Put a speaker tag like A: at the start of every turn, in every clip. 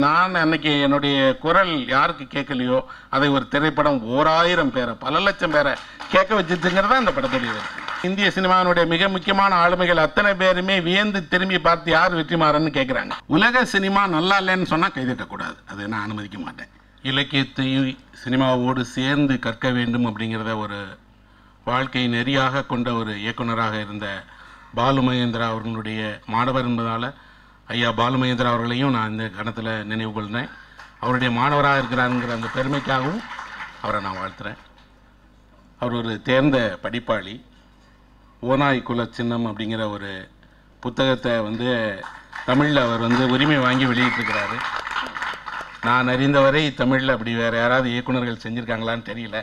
A: நான் அன்னைக்கு என்னுடைய குரல் யாருக்கு கேட்கலையோ அதை ஒரு திரைப்படம் 1000 பேரை பல லட்சம் பேரை கேட்க வச்சுட்டுங்கிறதா இந்த படத்துடைய இந்திய சினிமாவினுடைய மிக முக்கியமான ஆளுமைகள் அத்தனை பேருமே வியந்து திரும்பி பார்த்து யார் வெற்றிமாறன்னு கேட்குறாங்க. உலக சினிமா நல்லா இல்லைன்னு சொன்னால் கைதட்டக்கூடாது, அதை நான் அனுமதிக்க மாட்டேன். இலக்கியத்தையும் சினிமாவோடு சேர்ந்து கற்க வேண்டும் அப்படிங்கிறத ஒரு வாழ்க்கை நெறியாக கொண்ட ஒரு இயக்குனராக இருந்த பாலு மகேந்திரா அவர்களுடைய மாணவர் என்பதால் ஐயா பாலு மகேந்திரா அவர்களையும் நான் இந்த கணத்தில் நினைவு கொள்கிறேன். அவருடைய மாணவராக இருக்கிறாருங்கிற அந்த பெருமைக்காகவும் அவரை நான் வாழ்த்துறேன். அவர் ஒரு தேர்ந்த படிப்பாளி. ஓநாய் குல சின்னம் அப்படிங்கிற ஒரு புத்தகத்தை தமிழில் அவர் உரிமை வாங்கி வெளியிட்டிருக்கிறாரு. நான் அறிந்தவரை தமிழில் அப்படி வேறு யாராவது இயக்குநர்கள் செஞ்சுருக்காங்களான்னு தெரியல.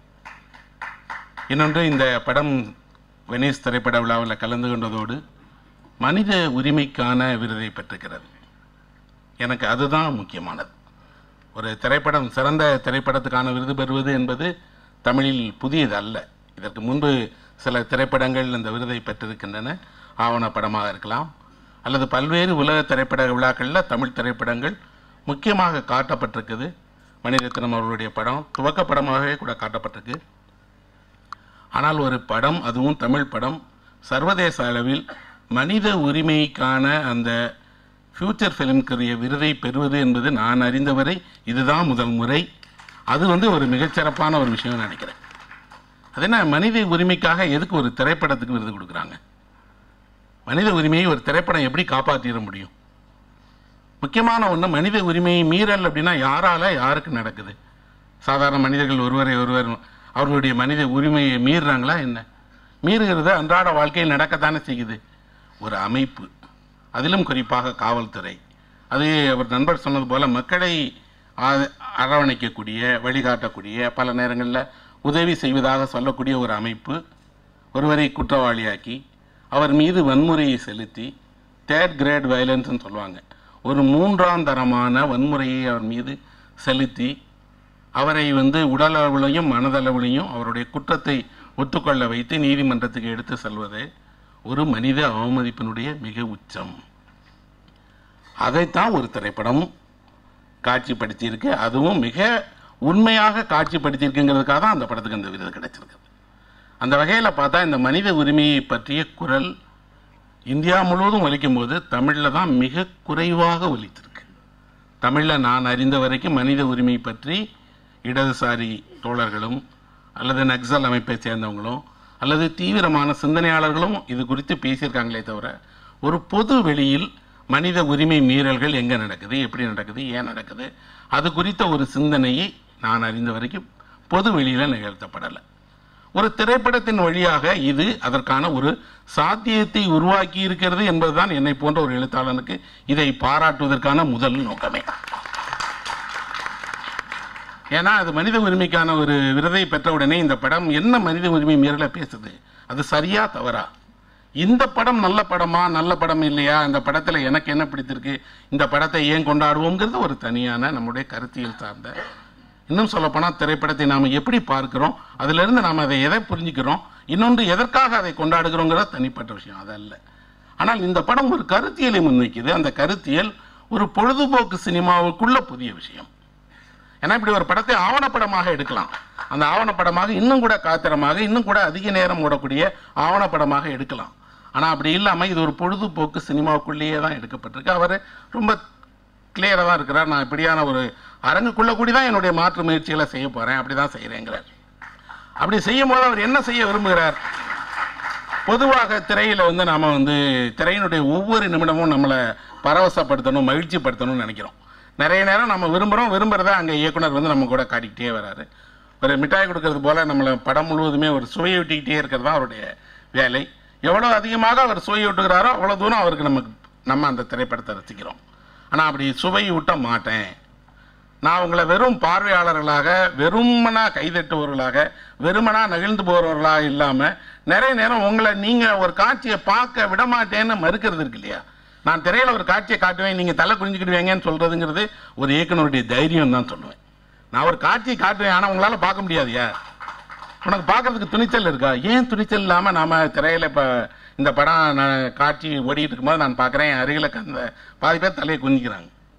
A: இன்னொன்று, இந்த படம் வெனிஸ் திரைப்பட விழாவில் கலந்து கொண்டதோடு மனித உரிமைக்கான விருதை பெற்றிருக்கிறது. எனக்கு அதுதான் முக்கியமானது. ஒரு திரைப்படம் சிறந்த திரைப்படத்துக்கான விருது பெறுவது என்பது தமிழில் புதியது அல்ல. இதற்கு முன்பு சில திரைப்படங்கள் இந்த விருதை பெற்றிருக்கின்றன. ஆவணப்படமாக இருக்கலாம் அல்லது பல்வேறு உலக திரைப்பட விழாக்களில் தமிழ் திரைப்படங்கள் முக்கியமாக காட்டப்பட்டிருக்குது. மணிரத்னம் அவர்களுடைய படம் துவக்கப்படமாகவே கூட காட்டப்பட்டிருக்கு. ஆனால் ஒரு படம், அதுவும் தமிழ் படம், சர்வதேச அளவில் மனித உரிமைக்கான அந்த ஃபியூச்சர் ஃபிலிம்க்குரிய விருதை பெறுவது என்பது நான் அறிந்தவரை இதுதான் முதல் முறை. அது ஒரு மிகச்சிறப்பான ஒரு விஷயம் நினைக்கிறேன். அது என்ன, மனித உரிமைக்காக எதுக்கு ஒரு திரைப்படத்துக்கு விருது கொடுக்குறாங்க? மனித உரிமையை ஒரு திரைப்படம் எப்படி காப்பாற்றிட முடியும்? முக்கியமான ஒன்று, மனித உரிமையை மீறல் அப்படின்னா யாருக்கு நடக்குது? சாதாரண மனிதர்கள் ஒருவர் அவர்களுடைய மனித உரிமையை மீறுறாங்களா என்ன? மீறுகிறது அன்றாட வாழ்க்கையில் நடக்கத்தானே செய்யுது. ஒரு அமைப்பு, அதிலும் குறிப்பாக காவல்துறை, அது அவர் நண்பர் சொன்னது போல் மக்களை அரவணைக்கக்கூடிய, வழிகாட்டக்கூடிய, பல நேரங்களில் உதவி செய்வதாக சொல்லக்கூடிய ஒரு அமைப்பு ஒருவரை குற்றவாளியாக்கி அவர் மீது வன்முறையை செலுத்தி, தேர்ட் கிரேட் வயலன்ஸ்ன்னு சொல்லுவாங்க, ஒரு 3ஆம் தரமான வன்முறையை அவர் மீது செலுத்தி அவரை உடல் அளவிலையும் மனதளவிலையும் அவருடைய குற்றத்தை ஒத்துக்கொள்ள வைத்து நீதிமன்றத்துக்கு எடுத்து செல்வது ஒரு மனித அவமதிப்பினுடைய மிக உச்சம். அதைத்தான் ஒரு திரைப்படம் காட்சிப்படுத்தியிருக்கு. அதுவும் மிக உண்மையாக காட்சிப்படுத்தியிருக்குங்கிறதுக்காக தான் அந்த படத்துக்கு அந்த விருது கிடைச்சிருக்கு. அந்த வகையில் பார்த்தா இந்த மனித உரிமையை பற்றிய குரல் இந்தியா முழுவதும் ஒலிக்கும் போது தமிழில் தான் மிக குறைவாக ஒலித்திருக்கு. தமிழில் நான் அறிந்த வரைக்கும் மனித உரிமை பற்றி இடதுசாரி தோழர்களும் அல்லது நக்சல் அமைப்பை சேர்ந்தவங்களும் அல்லது தீவிரமான சிந்தனையாளர்களும் இது குறித்து பேசியிருக்காங்களே தவிர ஒரு பொது வெளியில் மனித உரிமை மீறல்கள் எங்கே நடக்குது, எப்படி நடக்குது, ஏன் நடக்குது, அது குறித்த ஒரு சிந்தனையை நான் அறிந்த வரைக்கும் பொது வெளியில் நிகழ்த்தப்படலை. ஒரு திரைப்படத்தின் வழியாக இது அதற்கான ஒரு சாத்தியத்தை உருவாக்கி இருக்கிறது என்பதுதான் என்னை போன்ற ஒரு எழுத்தாளனுக்கு இதை பாராட்டுவதற்கான முதல் நோக்கமே. ஏன்னா அது மனித உரிமைக்கான ஒரு விருதை பெற்றவுடனே இந்த படம் என்ன மனித உரிமை மீறலை பேசுது, அது சரியா தவறா, இந்த படம் நல்ல படமா நல்ல படம் இல்லையா, இந்த படத்தில் எனக்கு என்ன பிடித்திருக்கு, இந்த படத்தை ஏன் கொண்டாடுவோங்கிறது ஒரு தனியான நம்முடைய கருத்தியல் சார்ந்த, இன்னும் சொல்லப்போனால் திரைப்படத்தை நாம் எப்படி பார்க்கிறோம், அதிலிருந்து நாம் அதை எதை புரிஞ்சுக்கிறோம், இன்னொன்று எதற்காக அதை கொண்டாடுகிறோங்கிற தனிப்பட்ட விஷயம் அதல்ல. ஆனால் இந்த படம் ஒரு கருத்தியலை முன்வைக்குது. அந்த கருத்தியல் ஒரு பொழுதுபோக்கு சினிமாவுக்குள்ள புதிய விஷயம். ஏன்னா இப்படி ஒரு படத்தை ஆவணப்படமாக எடுக்கலாம், அந்த ஆவணப்படமாக இன்னும் கூட காத்திரமாக இன்னும் கூட அதிக நேரம் ஓடக்கூடிய ஆவணப்படமாக எடுக்கலாம். ஆனால் அப்படி இல்லாமல் இது ஒரு பொழுதுபோக்கு சினிமாவுக்குள்ளேயே தான் எடுக்கப்பட்டிருக்கு. அவர் ரொம்ப கிளியராக தான் இருக்கிறார். நான் இப்படியான ஒரு அரங்குக்குள்ளே கூடி தான் என்னுடைய மாற்று முயற்சிகளை செய்ய போகிறேன், அப்படி தான் செய்கிறேங்கிறார். அப்படி செய்யும் போது அவர் என்ன செய்ய விரும்புகிறார்? பொதுவாக திரையில் நாம் திரையினுடைய ஒவ்வொரு நிமிடமும் நம்மளை பரவசப்படுத்தணும், மகிழ்ச்சிப்படுத்தணும்னு நினைக்கிறோம். நிறைய நேரம் நம்ம விரும்புகிறத அங்கே இயக்குனர் நம்ம கூட காட்டிக்கிட்டே வராரு. ஒரு மிட்டாய் கொடுக்கறது போல் நம்மளை படம் முழுவதுமே ஒரு சுவையை விட்டுக்கிட்டே இருக்கிறது தான் அவருடைய வேலை. எவ்வளோ அதிகமாக அவர் சுவையை விட்டுக்கிறாரோ அவ்வளோ தூரம் அவருக்கு நம்ம அந்த திரைப்படத்தை ரசிக்கிறோம். ஆனால் அப்படி சுவை ஊட்ட மாட்டேன், நான் உங்களை வெறும் பார்வையாளர்களாக, வெறுமனா கைதட்டுபவர்களாக, வெறுமனா நகிழ்ந்து போகிறவர்களாக இல்லாமல் நிறைய நேரம் உங்களை நீங்கள் ஒரு காட்சியை பார்க்க விடமாட்டேன்னு மறுக்கிறது இருக்கு இல்லையா. நான் திரையில் ஒரு காட்சியை காட்டுவேன், நீங்கள் தலை குறிஞ்சிக்கிடுவீங்கன்னு சொல்கிறதுங்கிறது ஒரு இயக்குனருடைய தைரியம் தான் சொல்லுவேன். நான் ஒரு காட்சியை காட்டுவேன், ஆனால் உங்களால் பார்க்க முடியாதுயா, உனக்கு பார்க்கறதுக்கு துணிச்சல் இருக்கா? ஏன் துணிச்சல் இல்லாமல் நாம் திரையில் இப்போ இந்த படம் காட்சி ஓடிட்டு இருக்கும்போது நான் பார்க்குறேன், அருகில் அந்த பாதி பேர் தலையை குஞ்சிக்கிறாங்க.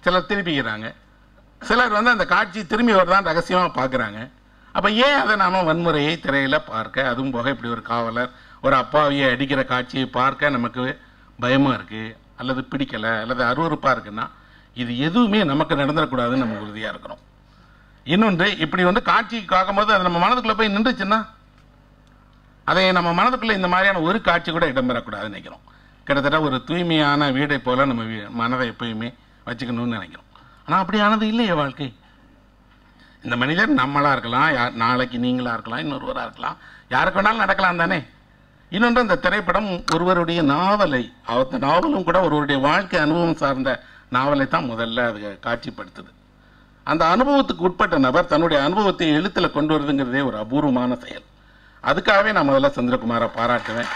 A: சிலர் திருப்பிக்கிறாங்க, சிலர் வந்து அந்த காட்சி திரும்பி வரதான் ரகசியமாக பார்க்குறாங்க. அப்போ ஏன் அதை நாம் வன்முறையை திரையில் பார்க்க, அதுவும் போக இப்படி ஒரு காவலர் ஒரு அப்பாவியை அடிக்கிற காட்சியை பார்க்க நமக்கு பயமாக இருக்குது, அல்லது பிடிக்கலை, அல்லது அருவருப்பாக இருக்குன்னா இது எதுவுமே நமக்கு நடந்துடக்கூடாதுன்னு நம்ம உறுதியாக இருக்கிறோம். இன்னொன்று, இப்படி வந்து காட்சிக்கு பார்க்கும்போது அது நம்ம மனதுக்குள்ளே போய் நின்றுச்சுன்னா அதை நம்ம மனதுக்குள்ளே இந்த மாதிரியான ஒரு காட்சி கூட இடம்பெறக்கூடாதுன்னு நினைக்கிறோம். கிட்டத்தட்ட ஒரு தூய்மையான வீடை போல் நம்ம மனதை எப்பயுமே வச்சுக்கணும்னு நினைக்கிறோம். ஆனால் அப்படியானது இல்லையே வாழ்க்கை. இந்த மனிதர் நம்மளாக இருக்கலாம், நாளைக்கு நீங்களாக இருக்கலாம், இன்னொருவராக இருக்கலாம், யாருக்கு வேணாலும் நடக்கலாம் தானே. இன்னொன்று, இந்த திரைப்படம் ஒருவருடைய நாவலை, அந்த நாவலும் கூட ஒருவருடைய வாழ்க்கை அனுபவம் சார்ந்த நாவலை தான் முதல்ல அது காட்சிப்படுத்துது. அந்த அனுபவத்துக்கு உட்பட்ட நபர் தன்னுடைய அனுபவத்தை எழுத்தில் கொண்டு வருதுங்கிறதே ஒரு அபூர்வமான செயல். அதுக்காகவே நான் முதல்ல சந்திரகுமாரை பாராட்டுவேன்.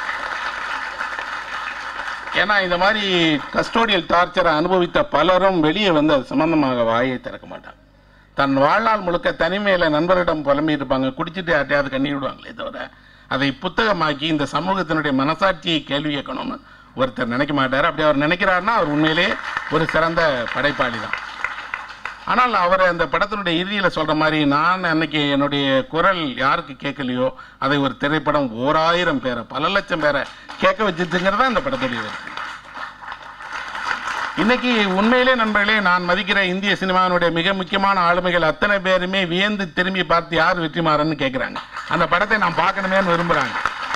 A: ஏன்னா இந்த மாதிரி கஸ்டோடியல் டார்ச்சரை அனுபவித்த பலரும் வெளியே வந்து அது சம்பந்தமாக வாயை திறக்க மாட்டாங்க. தன் வாழ்நாள் முழுக்க தனிமையில் நண்பரிடம் புலம்பி இருப்பாங்க, குடிச்சிட்டு யார்ட்டையாவது கண்ணீர் விடுவாங்களே தவிர அதை புத்தகமாக்கி இந்த சமூகத்தினுடைய மனசாட்சியை கேள்வி கேட்கணும்னு ஒருத்தர் நினைக்க மாட்டார். அப்படி அவர் நினைக்கிறாருன்னா அவர் உண்மையிலே ஒரு சிறந்த படைப்பாளி தான். ஆனால் அவர் அந்த படத்தினுடைய இறுதியில் சொல்கிற மாதிரி, நான் அன்னைக்கு என்னுடைய குரல் யாருக்கு கேட்கலையோ அதை ஒரு திரைப்படம் 1000 பேரை, பல லட்சம் பேரை கேட்க வச்சுங்கிறதா இந்த படத்துடைய வெற்றி. இன்னைக்கு உண்மையிலே நண்பர்களே, நான் மதிக்கிற இந்திய சினிமாவினுடைய மிக முக்கியமான ஆளுமைகள் அத்தனை பேருமே வியந்து திரும்பி பார்த்து யார் வெற்றிமாறன்னு கேட்குறாங்க. அந்த படத்தை நான் பார்க்கணுமேன்னு விரும்புகிறாங்க.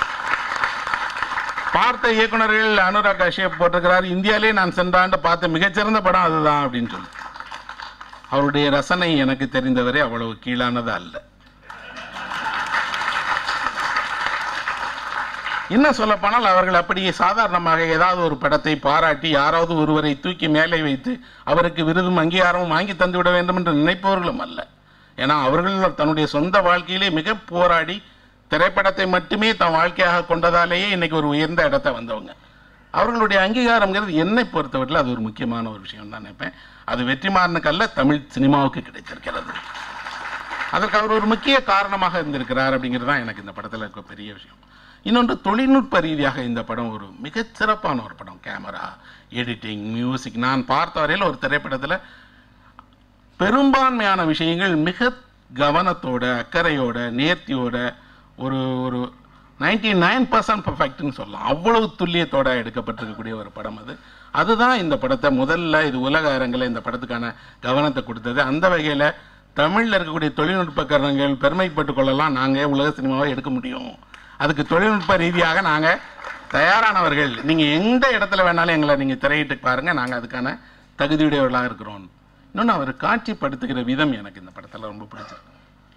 A: பார்த்த இயக்குநர்கள் அனுராக் கஷ்யப் போட்டிருக்கிறார், இந்தியாவிலே நான் சென்ற ஆண்டு பார்த்த மிகச்சிறந்த படம் அதுதான் அப்படின்னு சொல்லி. அவருடைய ரசனை எனக்கு தெரிந்தவரை அவ்வளவு கீழானது அல்ல. இன்னும் சொல்ல போனால் அவர்கள் அப்படியே சாதாரணமாக ஏதாவது ஒரு படத்தை பாராட்டி யாராவது ஒருவரை தூக்கி மேலே வைத்து அவருக்கு விருதும் அங்கீகாரமும் வாங்கி தந்து விட வேண்டும் என்று நினைப்பவர்களும் அல்ல. ஏன்னா அவர்கள் தன்னுடைய சொந்த வாழ்க்கையிலே மிக போராடி திரைப்படத்தை மட்டுமே தன் வாழ்க்கையாக கொண்டதாலேயே இன்னைக்கு ஒரு உயர்ந்த இடத்தை வந்தவங்க. அவர்களுடைய அங்கீகாரம்ங்கிறது என்னை பொறுத்தவரையில் அது ஒரு முக்கியமான ஒரு விஷயம் தான் நினைப்பேன். அது வெற்றிமாறனுக்கு அல்ல, தமிழ் சினிமாவுக்கு கிடைத்திருக்கிறது. அதற்கு அவர் ஒரு முக்கிய காரணமாக இருந்திருக்கிறார் அப்படிங்கிறது தான் எனக்கு இந்த படத்தில் இருக்க பெரிய விஷயம். இன்னொன்று, தொழில்நுட்ப ரீதியாக இந்த படம் ஒரு மிகச்சிறப்பான ஒரு படம். கேமரா, எடிட்டிங், மியூசிக், நான் பார்த்த வரையில் ஒரு திரைப்படத்தில் பெரும்பான்மையான விஷயங்கள் மிக கவனத்தோட, அக்கறையோட, நேர்த்தியோட, ஒரு ஒரு 99% பர்ஃபெக்ட்னு சொல்லலாம். அவ்வளவு துல்லியத்தோட எடுக்கப்பட்டிருக்கக்கூடிய ஒரு படம் அது. அதுதான் இந்த படத்தை முதல்ல இது உலக அரங்கில் இந்த படத்துக்கான கவனத்தை கொடுத்தது. அந்த வகையில் தமிழில் இருக்கக்கூடிய தொழில்நுட்ப காரணங்கள் பெருமைப்பட்டு கொள்ளலாம். நாங்கள் உலக சினிமாவை எடுக்க முடியும், அதுக்கு தொழில்நுட்ப ரீதியாக நாங்கள் தயாரானவர்கள், நீங்கள் எந்த இடத்துல வேணாலும் எங்களை நீங்கள் திரையிட்டு பாருங்கள், நாங்கள் அதுக்கான தகுதியுடையவர்களாக இருக்கிறோம். இன்னொன்று, அவர் காட்சிப்படுத்துகிற விதம் எனக்கு இந்த படத்தில் ரொம்ப பிடிச்சிருக்கு.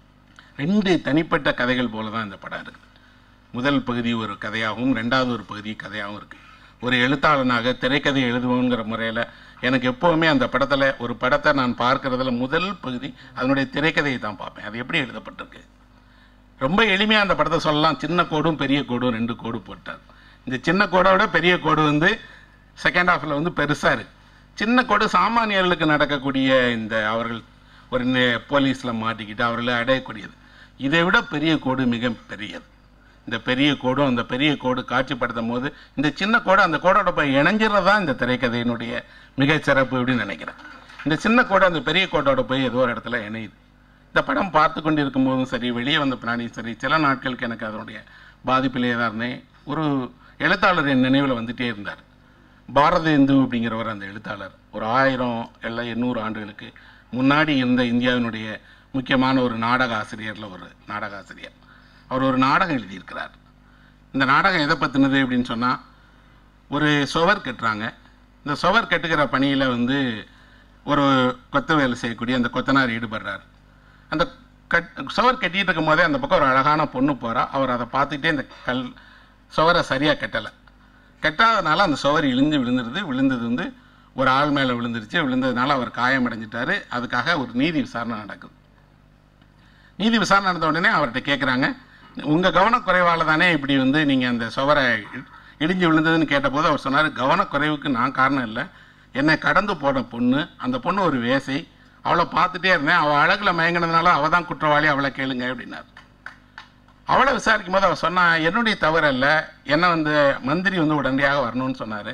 A: 2 தனிப்பட்ட கதைகள் போல தான் இந்த படம் இருக்குது. முதல் பகுதி ஒரு கதையாகவும் ரெண்டாவது ஒரு பகுதி கதையாகவும் இருக்குது. ஒரு எழுத்தாளனாக திரைக்கதை எழுதுவோங்கிற முறையில் எனக்கு எப்போவுமே அந்த படத்தில் ஒரு படத்தை நான் பார்க்குறதுல முதல் பகுதி அதனுடைய திரைக்கதையை தான் பார்ப்பேன். அது எப்படி எழுதப்பட்டிருக்கு. ரொம்ப எளிமையாக அந்த படத்தை சொல்லலாம். சின்ன கோடும் பெரிய கோடும் 2 கோடு போட்டார். இந்த சின்ன கோடோட பெரிய கோடு வந்து செகண்ட் ஹாஃபில் வந்து பெருசாக இருக்குது. சின்ன கோடு சாமானியர்களுக்கு நடக்கக்கூடிய இந்த அவர்கள் ஒரு போலீஸில் மாட்டிக்கிட்டு அவர்களை அடையக்கூடியது. இதை விட பெரிய கோடு மிக பெரியது. இந்த பெரிய கோடும் அந்த பெரிய கோடு காட்சிப்படுத்தும் போது இந்த சின்ன கோடு அந்த கோடோட போய் இணைஞ்சிடறதா இந்த திரைக்கதையினுடைய மிகச்சிறப்பு அப்படின்னு நினைக்கிறேன். இந்த சின்ன கோடு அந்த பெரிய கோட்டோட போய் ஏதோ ஒரு இடத்துல இணையுது. இந்த படம் பார்த்து கொண்டு இருக்கும் போதும் சரி, வெளியே வந்த பின்னாடியும் சரி, சில நாட்களுக்கு எனக்கு அதனுடைய பாதிப்பிலே தான் இருந்தேன். ஒரு எழுத்தாளர் என் நினைவில் வந்துகிட்டே இருந்தார். பாரதேந்து அப்படிங்கிறவர் அந்த எழுத்தாளர். ஒரு 1000 இல்லை 800 ஆண்டுகளுக்கு முன்னாடி இருந்த இந்தியாவினுடைய முக்கியமான ஒரு நாடக ஆசிரியரில் ஒரு நாடக ஆசிரியர். அவர் ஒரு நாடகம் எழுதியிருக்கிறார். இந்த நாடகம் எதை பற்றினது அப்படின்னு சொன்னால், ஒரு சுவர் கட்டுறாங்க. இந்த சுவர் கட்டுகிற பணியில் வந்து ஒரு கொத்த வேலை செய்யக்கூடிய அந்த கொத்தனார் ஈடுபடுறார். அந்த சுவர் கட்டிகிட்டு இருக்கும் போதே அந்த பக்கம் ஒரு அழகான பொண்ணு போகிறா. அவர் அதை பார்த்துக்கிட்டே இந்த சுவரை சரியாக கட்டலை. கட்டாதனால அந்த சுவர் விழுந்தது வந்து ஒரு ஆள் மேலே விழுந்ததுனால அவர் காயமடைஞ்சிட்டாரு. அதுக்காக ஒரு நீதி விசாரணை நடக்குது. நீதி விசாரணை நடந்த உடனே அவர்கிட்ட கேட்குறாங்க, உங்கள் கவனக்குறைவால் தானே இப்படி வந்து நீங்கள் அந்த சுவரை இடிஞ்சு விழுந்ததுன்னு கேட்டபோது அவர் சொன்னார், கவனக்குறைவுக்கு நான் காரணம் இல்லை, என்னை கடந்து போன பொண்ணு, அந்த பொண்ணு ஒரு வேசை, அவளை பார்த்துட்டே இருந்தேன், அவள் அழகில் மயங்கினதுனால அவள் தான் குற்றவாளி, அவளை கேளுங்க அப்படின்னார். அவளை விசாரிக்கும் போது அவர் சொன்னால், என்னுடைய தவறு இல்லை, என்னை வந்து மந்திரி வந்து உடனடியாக வரணும்னு சொன்னார்.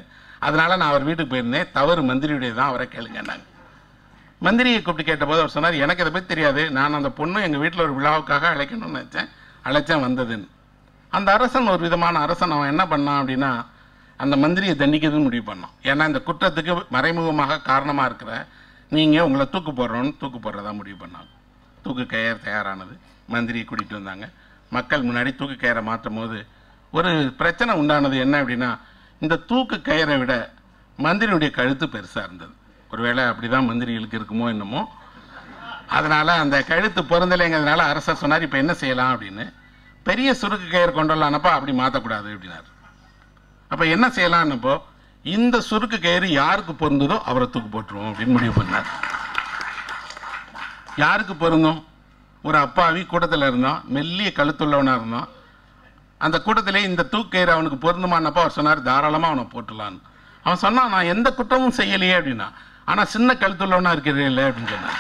A: அதனால நான் அவர் வீட்டுக்கு போயிருந்தேன். தவறு மந்திரியுடைய தான், அவரை கேளுங்கன்னாங்க. மந்திரியை கூப்பிட்டு கேட்டபோது அவர் சொன்னார், எனக்கு இதை பற்றி தெரியாது, நான் அந்த பொண்ணு எங்கள் வீட்டில் ஒரு விழாவுக்காக அழைக்கணும்னு அழைச்சேன் வந்ததுன்னு. அந்த அரசன் ஒரு விதமான அரசன், அவன் என்ன பண்ணான் அப்படின்னா அந்த மந்திரியை தண்டிக்கிறதுன்னு முடிவு பண்ணான். ஏன்னா இந்த குற்றத்துக்கு மறைமுகமாக காரணமாக இருக்கிற நீங்கள் உங்களை தூக்கு போடுறதா முடிவு பண்ணாங்க. தூக்கு கயிறு தயாரானது, மந்திரியை கூட்டிகிட்டு வந்தாங்க. மக்கள் முன்னாடி தூக்கு கயிறை மாற்றும் போது ஒரு பிரச்சனை உண்டானது. என்ன அப்படின்னா இந்த தூக்கு கயிறை விட மந்திரியுடைய கழுத்து பெருசாக இருந்தது. ஒருவேளை அப்படி தான் மந்திரிகளுக்கு இருக்குமோ என்னமோ. அதனால் அந்த கழுத்து பொருந்தலைங்கிறதுனால அரசர் சொன்னார், இப்போ என்ன செய்யலாம் அப்படின்னு. பெரிய சுருக்கு கயிறு கொண்டு வரலான்னப்போ அப்படி மாற்றக்கூடாது அப்படின்னாரு. அப்போ என்ன செய்யலான்னப்போ இந்த சுருக்கு கயிறு யாருக்கு பொருந்ததோ அவரை தூக்கு போட்டுருவோம் அப்படின்னு முடிவு பண்ணார். யாருக்கு பொருந்தும்? ஒரு அப்பாவி கூட்டத்தில் இருந்தான், மெல்லிய கழுத்துள்ளவனாக இருந்தான். அந்த கூட்டத்திலே இந்த தூக்கு கயிறு அவனுக்கு பொருந்துமானப்போ அவர் சொன்னார், தாராளமாக அவனை போட்டுடலான்னு. அவன் சொன்னான், நான் எந்த குற்றமும் செய்யலையே அப்படின்னா, ஆனால் சின்ன கழுத்துள்ளவனா இருக்கிறே இல்லை அப்படின்னு சொன்னார்.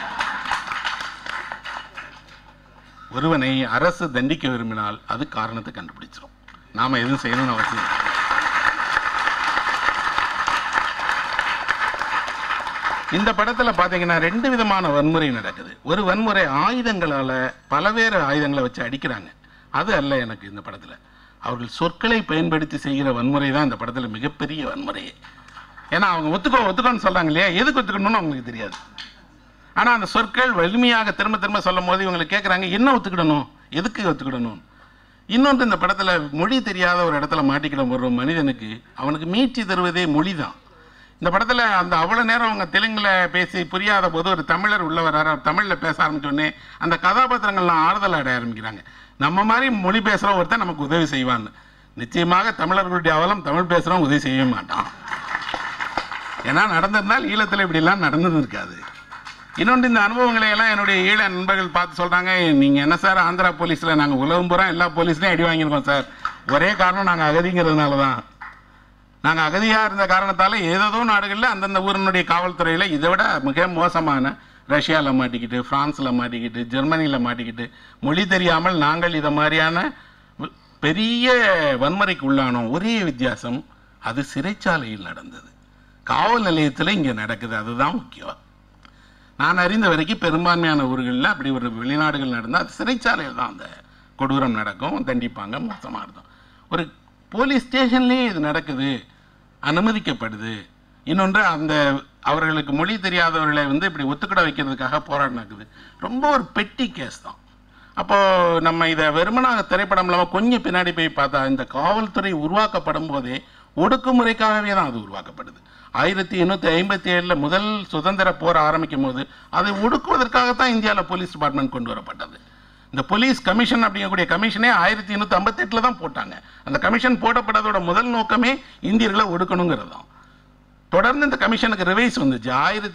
A: ஒருவனை அரசு தண்டிக்க விரும்பினால் அது காரணத்தை கண்டுபிடிச்சிடும். நாம எதுவும் செய்யணும்னு அவசியம். இந்த படத்துல பாத்தீங்கன்னா 2 விதமான வன்முறை நடக்குது. ஒரு வன்முறை ஆயுதங்களால பலவேறு ஆயுதங்களை வச்சு அடிக்கிறாங்க. அது அல்ல எனக்கு இந்த படத்துல. அவர்கள் சொற்களை பயன்படுத்தி செய்கிற வன்முறை தான் இந்த படத்துல மிகப்பெரிய வன்முறையே. ஏன்னா அவங்க ஒத்துக்கோன்னு சொல்றாங்க இல்லையா, எதுக்கு ஒத்துக்கணும்னு அவங்களுக்கு தெரியாது. ஆனா அந்த சொற்கள் வலிமையாக திரும்ப திரும்ப சொல்லும் போது இவங்களை கேட்குறாங்க, என்ன ஒத்துக்கிடணும், எதுக்கு ஒத்துக்கிடணும். இன்னொன்று, இந்த படத்துல மொழி தெரியாத ஒரு இடத்துல மாட்டிக்கிட ஒரு மனிதனுக்கு அவனுக்கு மீட்சி தருவதே மொழி தான். இந்த படத்துல அந்த அவ்வளவு நேரம் அவங்க தெலுங்குல பேசி புரியாத போது ஒரு தமிழர் உள்ள வர்றாரு. தமிழ்ல பேச ஆரம்பிச்சோடனே அந்த கதாபாத்திரங்கள்லாம் ஆறுதல் அடைய ஆரம்பிக்கிறாங்க. நம்ம மாதிரி மொழி பேசுற ஒருத்தர் நமக்கு உதவி செய்வான்னு. நிச்சயமாக தமிழர்களுடைய அவலம் தமிழ் பேசுறவங்க உதவி செய்ய மாட்டான். ஏன்னா நடந்திருந்தால் ஈழத்தில் இப்படிலாம் நடந்தது இருக்காது. இன்னொன்று, இந்த அனுபவங்களை எல்லாம் என்னுடைய ஈழ நண்பர்கள் பார்த்து சொல்றாங்க, நீங்க என்ன சார் ஆந்திரா போலீஸ்ல நாங்கள் உலகம் பூரா எல்லா போலீஸ்லையும் அடி வாங்கியிருக்கோம் சார். ஒரே காரணம் நாங்கள் அகதிங்கிறதுனால தான். நாங்கள் அகதியாக இருந்த காரணத்தால் ஏதோ நாடுகளில் அந்தந்த ஊரினுடைய காவல்துறையில் இதை விட மிக மோசமான ரஷ்யாவில் மாட்டிக்கிட்டு, ஃப்ரான்ஸில் மாட்டிக்கிட்டு, ஜெர்மனியில் மாட்டிக்கிட்டு, மொழி தெரியாமல் நாங்கள் இதை மாதிரியான பெரிய வன்முறைக்கு உள்ளானோம். ஒரே வித்தியாசம், அது சிறைச்சாலையில் நடந்தது, காவல் நிலையத்தில் இங்கே நடக்குது. அதுதான் முக்கியம். நான் அறிந்த வரைக்கும் பெரும்பான்மையான ஊர்களில் அப்படி ஒரு வெளிநாடுகள் நடந்தால் அது சிறைச்சாலையில் தான் அந்த கொடூரம் நடக்கும், தண்டிப்பாங்க, மோசமாக இருக்கும். ஒரு போலீஸ் ஸ்டேஷன்லேயே இது நடக்குது, அனுமதிக்கப்படுது. இன்னொன்று, அந்த அவர்களுக்கு மொழி தெரியாதவர்களை இப்படி ஒத்துக்கிட வைக்கிறதுக்காக போராட்டம் நடக்குது. ரொம்ப ஒரு பெட்டி கேஸ் தான். அப்போது நம்ம இதை வெறுமனாக திரைப்படம் இல்லாமல் கொஞ்சம் பின்னாடி போய் பார்த்தா, இந்த காவல்துறை உருவாக்கப்படும் போதே ஒடுக்குமுறைக்காகவே தான் அது உருவாக்கப்படுது. 1857 முதல் சுதந்திர போர் ஆரம்பிக்கும் போது அதை ஒடுக்குவதற்காகத்தான் இந்தியாவில் போலீஸ் டிபார்ட்மெண்ட் கொண்டு வரப்பட்டது. இந்த போலீஸ் கமிஷன் அப்படிங்கக்கூடிய கமிஷனே 1858 தான் போட்டாங்க. அந்த கமிஷன் போடப்பட்டதோட முதல் நோக்கமே இந்தியர்களை ஒடுக்கணுங்கிறது தான். தொடர்ந்து இந்த கமிஷனுக்கு ரிவைஸ் வந்துச்சு.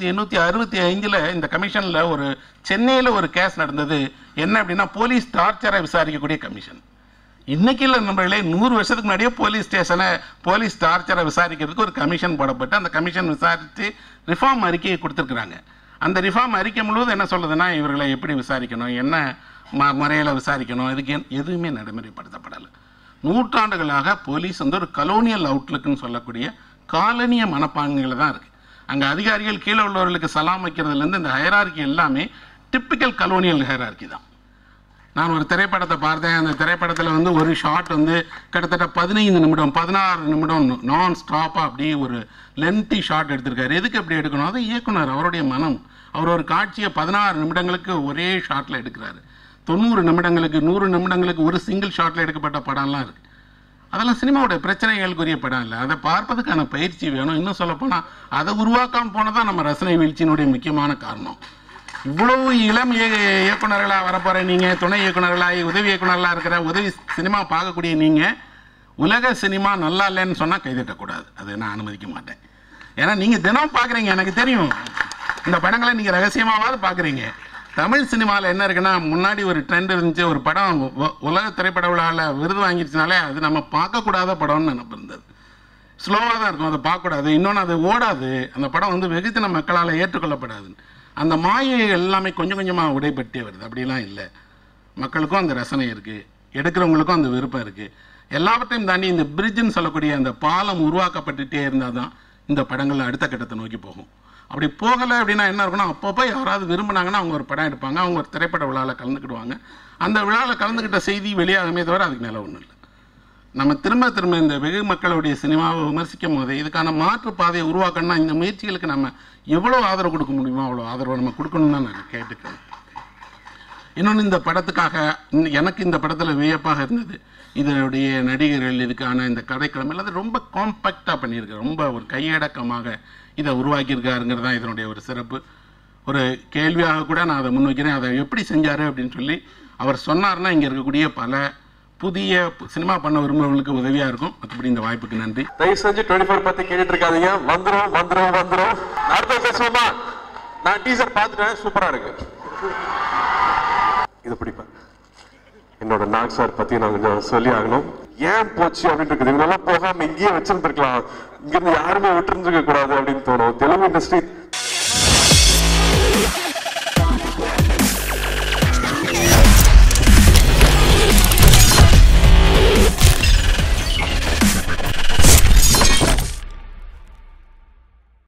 A: 1865 இந்த கமிஷன்ல ஒரு சென்னையில் ஒரு கேஸ் நடந்தது. என்ன அப்படின்னா, போலீஸ் டார்ச்சரை விசாரிக்கக்கூடிய கமிஷன். இன்னைக்கு இல்லை நம்மளே, 100 வருஷத்துக்கு முன்னாடியே போலீஸ் டார்ச்சரை விசாரிக்கிறதுக்கு ஒரு கமிஷன் போடப்பட்டு அந்த கமிஷன் விசாரித்து ரிஃபார்ம் அறிக்கையை கொடுத்துருக்குறாங்க. அந்த ரிஃபார்ம் அறிக்கை முழுவதும் என்ன சொல்லுதுன்னா, இவர்களை எப்படி விசாரிக்கணும், என்ன முறையில் விசாரிக்கணும், இதுக்கு எதுவுமே நடைமுறைப்படுத்தப்படலை. நூற்றாண்டுகளாக போலீஸ் ஒரு கலோனியல் அவுட்லுக்குன்னு சொல்லக்கூடிய காலனிய மனப்பான்மைகளை தான் இருக்குது. அங்கே அதிகாரிகள் கீழே உள்ளவர்களுக்கு சலாம் வைக்கிறதுலேருந்து இந்த ஹைரார்கி எல்லாமே டிப்பிக்கல் கலோனியல் ஹைரார்கி தான். நான் ஒரு திரைப்படத்தை பார்த்தேன். அந்த திரைப்படத்தில் ஒரு ஷாட் கிட்டத்தட்ட 15 நிமிடம் 16 நிமிடம் நான் ஸ்டாப்பாக அப்படி ஒரு லென்த்தி ஷாட் எடுத்திருக்காரு. எதுக்கு அப்படி எடுக்கணும்? அது இயக்குனர், அவருடைய மனம். அவர் ஒரு காட்சியை 16 நிமிடங்களுக்கு ஒரே ஷாட்டில் எடுக்கிறாரு. 90 நிமிடங்களுக்கு 100 நிமிடங்களுக்கு ஒரு சிங்கிள் ஷாட்டில் எடுக்கப்பட்ட படம்லாம் இருக்குது. அதெல்லாம் சினிமாவோட பிரச்சனைகளுக்குரிய படம் இல்லை. அதை பார்ப்பதுக்கான பயிற்சி வேணும். இன்னும் சொல்லப்போனால் அதை உருவாக்காமல் போனதான் நம்ம ரசனை வீழ்ச்சியினுடைய முக்கியமான காரணம். இவ்வளவு இளம் இயக்குநர்களாக வரப்போகிற நீங்கள், துணை இயக்குநர்களாக உதவி இயக்குநர்களாக இருக்கிற உதவி சினிமா பார்க்கக்கூடிய நீங்கள், உலக சினிமா நல்லா இல்லைன்னு சொன்னால் கைதட்டக்கூடாது. அதை நான் அனுமதிக்க மாட்டேன். ஏன்னா நீங்கள் தினம் பார்க்குறீங்க, எனக்கு தெரியும். இந்த படங்களை நீங்கள் ரகசியமாவது பார்க்குறீங்க. தமிழ் சினிமாவில் என்ன இருக்குன்னா, முன்னாடி ஒரு ட்ரெண்ட் இருந்துச்சு, ஒரு படம் உலக திரைப்பட விழாவில் விருது வாங்கிடுச்சுனாலே அது நம்ம பார்க்கக்கூடாத படம்னு நினைப்பு இருந்தது. ஸ்லோவாக தான் இருக்கும், அதை பார்க்கக்கூடாது. இன்னொன்று, அது ஓடாது, அந்த படம் வெகுஜன மக்களால் ஏற்றுக்கொள்ளப்படாது. அந்த மாயை எல்லாமே கொஞ்சம் கொஞ்சமாக உடைபட்டே வருது. அப்படிலாம் இல்லை. மக்களுக்கும் அந்த ரசனை இருக்குது, எடுக்கிறவங்களுக்கும் அந்த விருப்பம் இருக்குது. எல்லாவற்றையும் தாண்டி இந்த பிரிட்ஜுன்னு சொல்லக்கூடிய அந்த பாலம் உருவாக்கப்பட்டுகிட்டே இருந்தால் தான் இந்த படங்கள் அடுத்த கட்டத்தை நோக்கி போகும். அப்படி போகலை அப்படின்னா என்ன இருக்குன்னா, அப்பப்போ யாராவது விரும்பினாங்கன்னா அவங்க ஒரு படம் எடுப்பாங்க, அவங்க ஒரு திரைப்பட விழாவில் கலந்துக்கிடுவாங்க. அந்த விழாவில் கலந்துக்கிட்ட செய்தி வெளியாகுமே தவிர அதுக்கு மேலே ஒன்றும் இல்லை. நம்ம திரும்ப இந்த வெகு மக்களுடைய சினிமாவை விமர்சிக்கும் போது இதுக்கான மாற்று பாதையை உருவாக்கணும்னா இந்த முயற்சிகளுக்கு நம்ம எவ்வளோ ஆதரவு கொடுக்க முடியுமோ அவ்வளோ ஆதரவு நம்ம கொடுக்கணும்னு தான் நான் கேட்டுக்கிறேன். இன்னொன்று, இந்த படத்துக்காக எனக்கு இந்த படத்தில் வியப்பாக இருந்தது இதனுடைய நடிகர்கள், இதுக்கான இந்த கதைக்கிழமை எல்லாத்தையும் ரொம்ப காம்பேக்டாக பண்ணியிருக்காரு. ரொம்ப ஒரு கையடக்கமாக இதை உருவாக்கியிருக்காருங்கிறது தான் இதனுடைய ஒரு சிறப்பு. ஒரு கேள்வியாக கூட நான் அதை முன்வைக்கிறேன். அதை எப்படி செஞ்சார் அப்படின்னு சொல்லி அவர் சொன்னார்னா இங்கே இருக்கக்கூடிய பல புதிய சினிமா பண்ண விரும்புவர்களுக்கு உதவியாக இருக்கும். மற்றபடி இந்த வாய்ப்புக்கு நன்றி.
B: தயவு செஞ்சு 24 பற்றி கேட்டுட்டு இருக்காதீங்க. வந்துடும் அடுத்த பேசுவோமா? நான் டீசர் பார்த்துட்டேன், சூப்பராக இருக்கு. இது பிடிப்பேன். என்னோட நாக் சார் பத்தி நான் கொஞ்சம் சொல்லி ஆகணும். ஏன் போச்சு அப்படின்னு இருக்குது. இவங்கெல்லாம் போகாம இங்கேயே வச்சிருந்துருக்கலாம், இங்கிருந்து யாருமே விட்டு இருந்துருக்க கூடாது அப்படின்னு தோணும். தெலுங்கு இண்டஸ்ட்ரி